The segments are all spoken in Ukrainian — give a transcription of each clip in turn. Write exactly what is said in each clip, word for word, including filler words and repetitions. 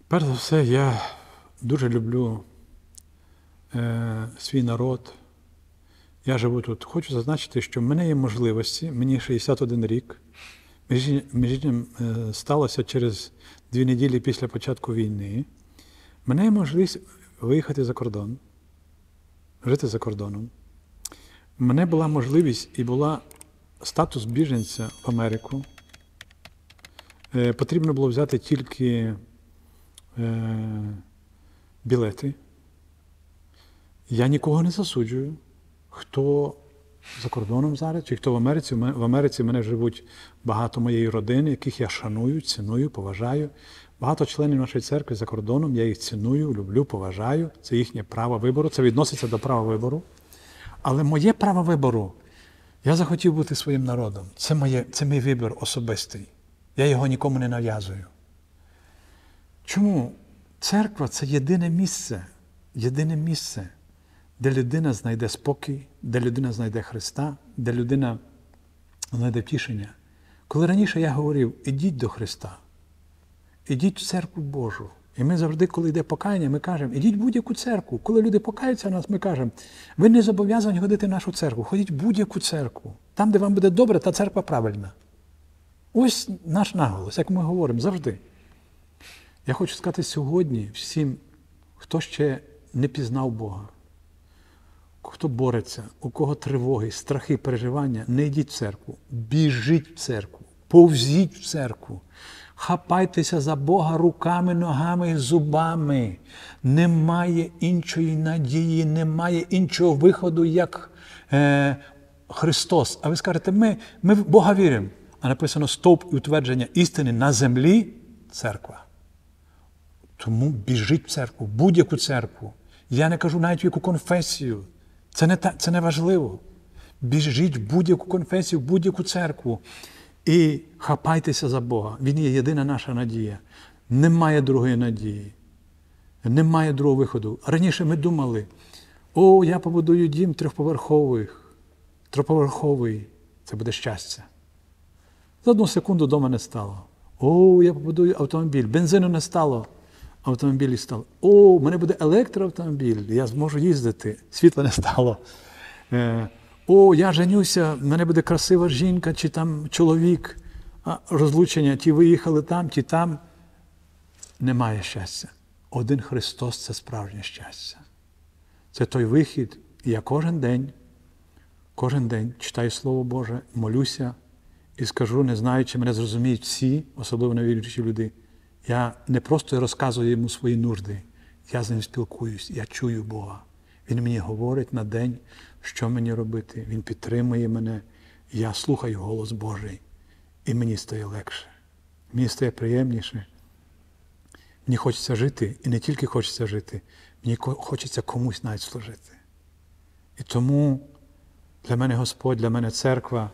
Перш за все, я дуже люблю е, свій народ. Я живу тут. Хочу зазначити, що в мене є можливості, мені шістдесят один рік, між іншим е, сталося через дві неділі після початку війни. В мене є можливість виїхати за кордон, жити за кордоном. У мене була можливість і була статус біженця в Америку. Е, потрібно було взяти тільки е, білети. Я нікого не засуджую, хто за кордоном зараз, чи хто в Америці. В Америці в мене живуть багато моєї родини, яких я шаную, ціную, поважаю. Багато членів нашої церкви за кордоном, я їх ціную, люблю, поважаю. Це їхнє право вибору, це відноситься до права вибору. Але моє право вибору, я захотів бути своїм народом. Це, моє, це мій вибір особистий. Я його нікому не нав'язую. Чому? Церква – це єдине місце, єдине місце, де людина знайде спокій, де людина знайде Христа, де людина знайде втішення. Коли раніше я говорив, ідіть до Христа, ідіть в церкву Божу. І ми завжди, коли йде покаяння, ми кажемо, ідіть в будь-яку церкву. Коли люди покаються в нас, ми кажемо, ви не зобов'язані ходити в нашу церкву, ходіть в будь-яку церкву. Там, де вам буде добре, та церква правильна. Ось наш наголос, як ми говоримо, завжди. Я хочу сказати сьогодні всім, хто ще не пізнав Бога, хто бореться, у кого тривоги, страхи, переживання, не йдіть в церкву, біжіть в церкву, повзіть в церкву, хапайтеся за Бога руками, ногами і зубами. Немає іншої надії, немає іншого виходу, як е, Христос. А ви скажете, ми, ми в Бога віримо. А написано стовп і утвердження істини на землі – церква. Тому біжіть в церкву, будь-яку церкву. Я не кажу навіть в яку конфесію. Це не, це не важливо. Біжіть в будь-яку конфесію, в будь-яку церкву. І хапайтеся за Бога. Він є єдина наша надія. Немає другої надії. Немає другого виходу. Раніше ми думали, о, я побудую дім трьохповерховий. Трьохповерховий. Це буде щастя. За одну секунду вдома не стало. О, я побудую автомобіль. Бензину не стало. Автомобілі стало. О, в мене буде електроавтомобіль. Я зможу їздити. Світла не стало. Е, О, я женюся, в мене буде красива жінка чи там чоловік. А розлучення, ті виїхали там, ті там. Немає щастя. Один Христос – це справжнє щастя. Це той вихід. І я кожен день, кожен день читаю Слово Боже, молюся і скажу, не знаю, чи мене зрозуміють всі, особливо невіруючі люди. Я не просто розказую йому свої нужди, я з ним спілкуюсь, я чую Бога. Він мені говорить на день, що мені робити. Він підтримує мене, я слухаю голос Божий. І мені стає легше, мені стає приємніше. Мені хочеться жити, і не тільки хочеться жити, мені хочеться комусь навіть служити. І тому для мене Господь, для мене церква,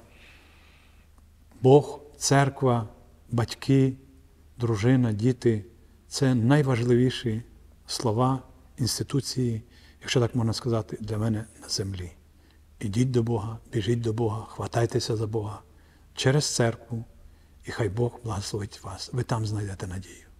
Бог, церква, батьки, дружина, діти – це найважливіші слова, інституції, якщо так можна сказати, для мене на землі. Ідіть до Бога, біжіть до Бога, хватайтеся за Бога через церкву, і хай Бог благословить вас. Ви там знайдете надію.